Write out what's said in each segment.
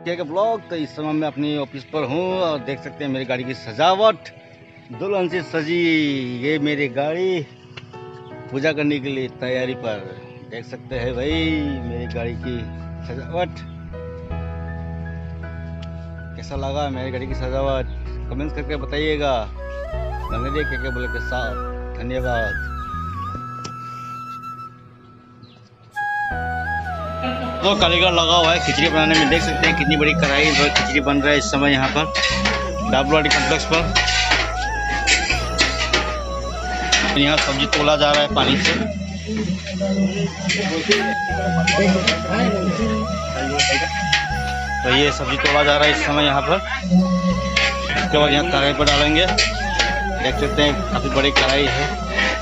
के ब्लॉग। तो इस समय मैं अपनी ऑफिस पर हूँ और देख सकते हैं मेरी गाड़ी की सजावट दुल्हन से सजी। ये मेरी गाड़ी पूजा करने के लिए तैयारी पर, देख सकते हैं भाई मेरी गाड़ी की सजावट। कैसा लगा मेरी गाड़ी की सजावट कमेंट्स करके बताइएगा। नंदे के बोले के साथ धन्यवाद। तो कारीगर लगा हुआ है खिचड़ी बनाने में, देख सकते हैं कितनी बड़ी कढ़ाई पर खिचड़ी बन रहा है इस समय यहाँ पर डाबलवाड़ी कॉम्प्लेक्स पर। यहाँ सब्जी तोला जा रहा है पानी से। तो ये सब्जी तोला जा रहा है इस समय यहाँ पर। उसके बाद यहाँ कढ़ाई पर डालेंगे, देख सकते हैं काफी बड़ी कढ़ाई है।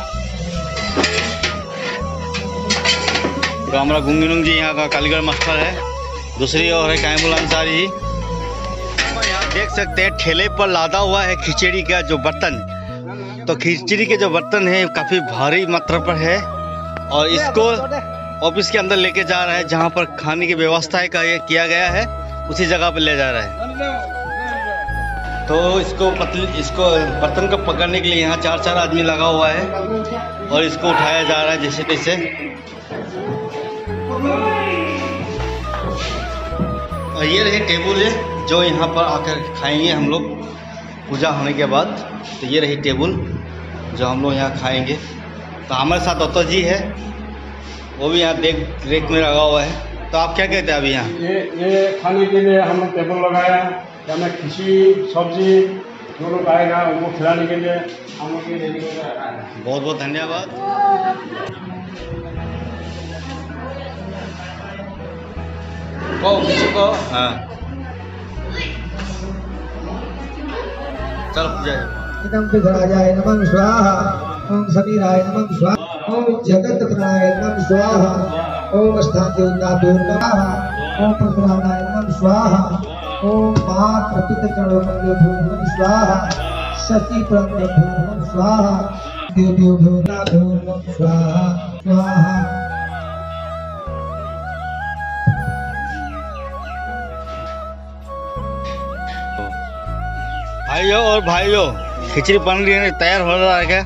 तो हमारा गुंगीनुंग जी यहाँ का कालीगर मास्टर है, दूसरी ओर है कायमुल अंसारी। यहाँ देख सकते हैं ठेले पर लादा हुआ है खिचड़ी का जो बर्तन। तो खिचड़ी के जो बर्तन है काफ़ी भारी मात्रा पर है और इसको ऑफिस के अंदर लेके जा रहा है, जहाँ पर खाने की व्यवस्था है किया गया है उसी जगह पर ले जा रहा है। तो इसको बर्तन को पकड़ने के लिए यहाँ 4 आदमी लगा हुआ है और इसको उठाया जा रहा है जैसे तैसे। और ये रही टेबल है जो यहाँ पर आकर खाएंगे हम लोग पूजा होने के बाद। तो ये रही टेबल जो हम लोग यहाँ खाएंगे। तो हमारे साथ दत्तो जी है, वो भी यहाँ देख में लगा हुआ है। तो आप क्या कहते हैं अभी यहाँ? ये खाने के लिए हम लोग टेबल लगाया, यहाँ खिचड़ी सब्जी जो लोग आएगा उनको खिलाने के लिए हम लोग ये रेडी कर रहा है। बहुत बहुत धन्यवाद। को हाँ चल पूजा। इदं विघ्नाय नमः स्वाहा, ओम समीराय नमः स्वाहा, ओम जगत्प्राणाय नमः स्वाहा, ओम स्थानदेवताभ्यो नमः, ओम प्रभुरामाय नमः स्वाहा, ओम मातृपितृगणो नमः स्वाहा, सती प्रभ्यो नमः स्वाहा, देवभ्यो नमः स्वाहा स्वाहा। भाइयों और भाइयों खिचड़ी बन रही है, तैयार हो रहा है क्या?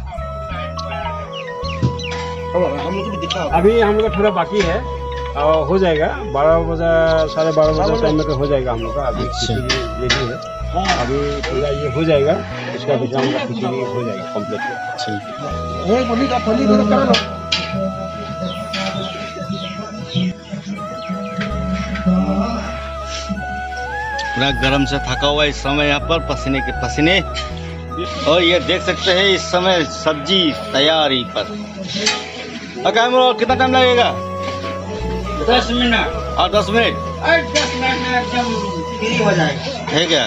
हम लोग को भी दिखाओ। अभी हम लोग का थोड़ा बाकी है, हो जाएगा 12 बजे 12:30 बजे टाइम में हो जाएगा हम लोग का। अभी खिचड़ी रेडी है, अभी पूरा ये हो जाएगा, इसका विश्राम का खिचड़ी हो जाएगा कम्प्लीट। पूरा गर्म से थका हुआ इस समय यहाँ पर पसीने के पसीने। और ये देख सकते हैं इस समय सब्जी तैयारी पर। कितना टाइम लगेगा? 10 मिनट। और 10 मिनट 10 मिनट में एकदम फ्री हो जाएगा। है क्या?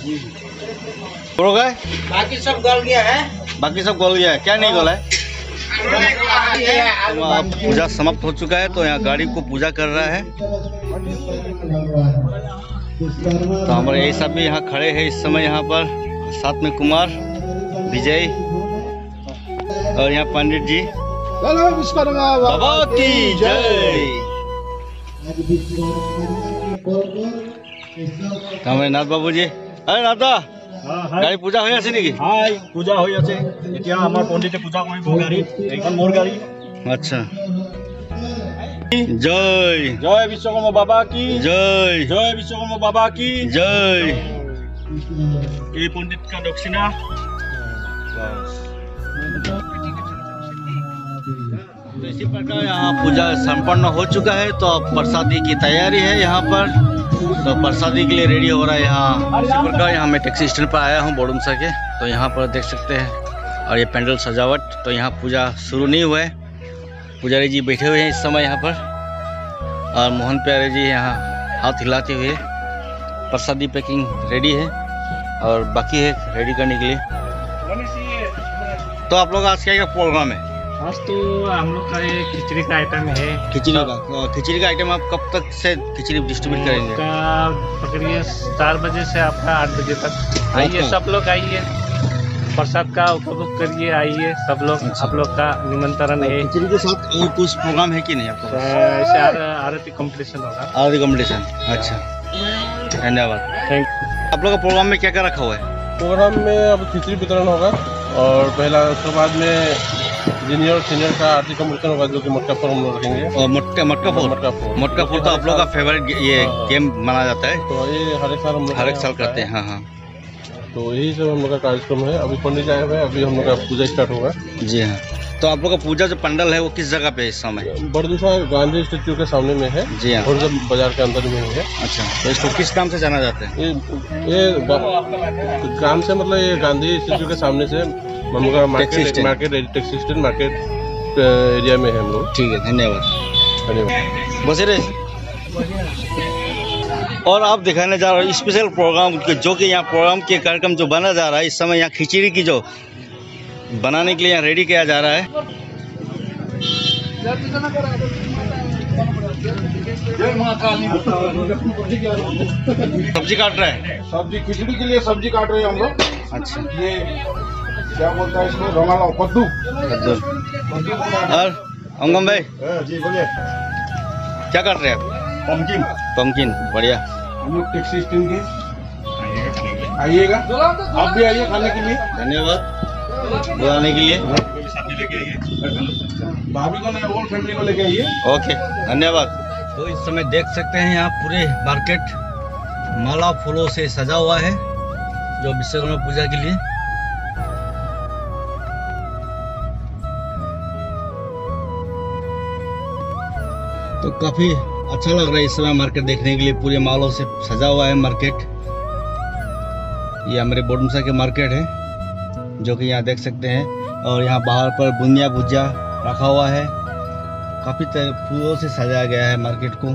हो गए? बाकी सब गल गया है। बाकी सब गल गया है, क्या नहीं गला है? तो अब पूजा समाप्त हो चुका है, तो यहाँ गाड़ी को पूजा कर रहा है। तो हमारे यही सब भी यहाँ खड़े हैं इस समय यहाँ पर, साथ में कुमार, विजय और यहाँ पंडित जी। बाबा की जय। हमारे नाथ बाबू जी, अरे नाथा गाड़ी पूजा हो जाए नहीं? हाँ पूजा हो जाए, এতিয়া हमारे पंडित पूजा कर गाड़ी एकदम मोर गाड़ी। अच्छा जय जय विश्वकर्मा बाबा की जय, जय विश्वकर्मा बाबा की जय। ये पंडित का दक्षिणा। तो इसी प्रकार यहाँ पूजा संपन्न हो चुका है। तो अब प्रसादी की तैयारी है यहाँ पर, तो प्रसादी के लिए रेडी हो रहा है यहाँ। इसी प्रकार यहाँ मैं टैक्सी स्टैंड पर आया हूँ बोडुमसा के। तो यहाँ पर देख सकते हैं और ये पेंडल सजावट। तो यहाँ पूजा शुरू नहीं हुआ है, पुजारी जी बैठे हुए हैं इस समय यहाँ पर और मोहन प्यारे जी यहाँ हाथ हिलाते हुए। प्रसादी पैकिंग रेडी है और बाकी है रेडी करने के लिए। तो आप लोग आज क्या प्रोग्राम है? आज तो हम लोग का ये खिचड़ी का आइटम है। खिचड़ी का आइटम आप कब तक से खिचड़ी डिस्ट्रीब्यूट करेंगे? पकड़िए 4 बजे से आपका 8 बजे तक आइए, सब लोग आइए, प्रसाद का उपभोग करिए, आइए सब लोग। आप लोग का निमंत्रण है। खिचड़ी के साथ और कुछ प्रोग्राम है कि नहीं आपको? ऐसे आरती कंपटीशन होगा। आरती कंपटीशन, अच्छा। धन्यवाद। थैंक आप लोग का प्रोग्राम में क्या क्या रखा हुआ है? प्रोग्राम में अब खिचड़ी वितरण होगा और पहला उसके बाद में जूनियर और सीनियर का आरती कॉम्पिटिशन होगा, जो कि मटका फोड़ हम लोग रखेंगे। और मटका फोड़ तो आप लोग का फेवरेट ये गेम माना जाता है, तो ये हर एक साल हम लोग हर एक साल करते हैं। हाँ हाँ, तो यही सब हम लोग का कार्यक्रम है। अभी पंडित आए हुए हैं, अभी हम लोग का पूजा स्टार्ट होगा। जी हाँ। तो आप लोग का पूजा जो पंडल है वो किस जगह पे है इस समय? बरदूसा गांधी स्टेच्यू के सामने में है। जी हाँ। और जब बाजार के अंदर में ही है। अच्छा, तो इसको किस नाम से जाना जाता है? ये गांव से मतलब ये गांधी स्टेच्यू के सामने से हम लोग का market taxi stand market area में है हम लोग। ठीक है, धन्यवाद। धन्यवाद। बसेरे। और आप दिखाने जा रहे हो स्पेशल प्रोग्राम जो कि यहाँ प्रोग्राम के कार्यक्रम जो बना जा रहा है इस समय, यहाँ खिचड़ी की जो बनाने के लिए यहाँ रेडी किया जा रहा है। सब्जी काट रहे हैं, सब्जी खिचड़ी के लिए सब्जी काट रहे हैं हम लोग। अच्छा, ये क्या बोलता है इसको, रमालाव, कद्दू। और अंगम भाई जी बोलिए। क्या काट रहे हैं आप? पंपकिन, बढ़िया। हम लोग टैक्सी स्टैंड के, आइएगा आप भी आइए खाने के लिए। धन्यवाद बुलाने के लिए। भाभी को नहीं, होल फैमिली को लेके आइए। ओके, धन्यवाद। तो इस समय देख सकते हैं यहाँ पूरे मार्केट माला फूलों से सजा हुआ है जो विश्वकर्मा पूजा के लिए। तो काफी अच्छा लग रहा है इस समय मार्केट देखने के लिए, पूरे मालों से सजा हुआ है मार्केट। ये हमारे बोडमसा के मार्केट है जो कि यहाँ देख सकते हैं। और यहाँ बाहर पर बुनिया भुजिया रखा हुआ है, काफी फूलों से सजाया गया है मार्केट को।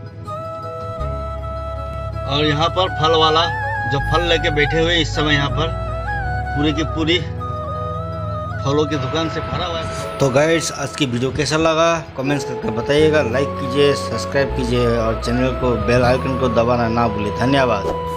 और यहाँ पर फल वाला जो फल लेके बैठे हुए इस समय यहाँ पर पूरी की पूरी फलों की दुकान से भरा हुआ है। तो गाइस, आज की वीडियो कैसा लगा कमेंट्स करके बताइएगा, लाइक कीजिए, सब्सक्राइब कीजिए और चैनल को बेल आइकन को दबाना ना भूलिए। धन्यवाद।